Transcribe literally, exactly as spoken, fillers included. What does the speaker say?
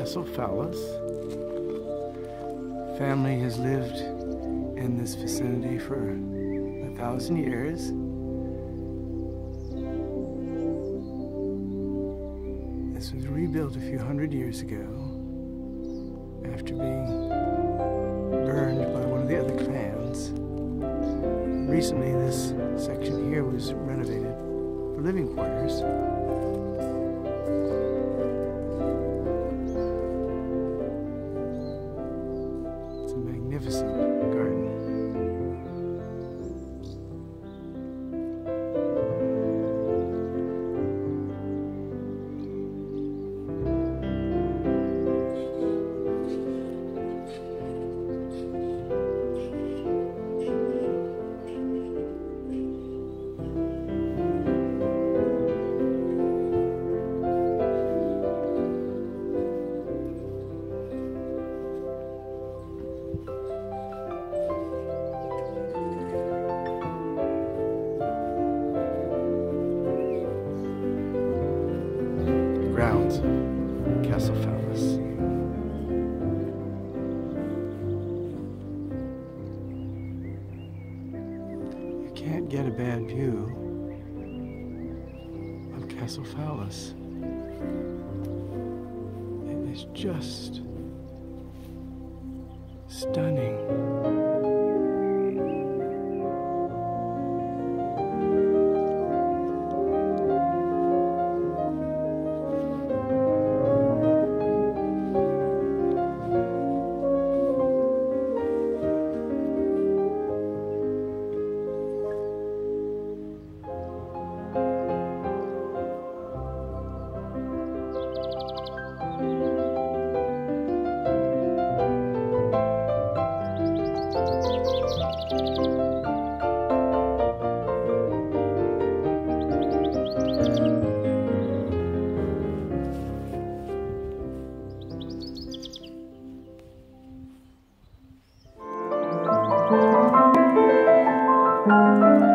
Castle Foulis. Family has lived in this vicinity for a thousand years. This was rebuilt a few hundred years ago after being burned by one of the other clans. Recently, this section here was renovated for living quarters. It's a magnificent garden. Grounds, Castle Foulis. You can't get a bad view of Castle Foulis. It is just stunning. Thank you.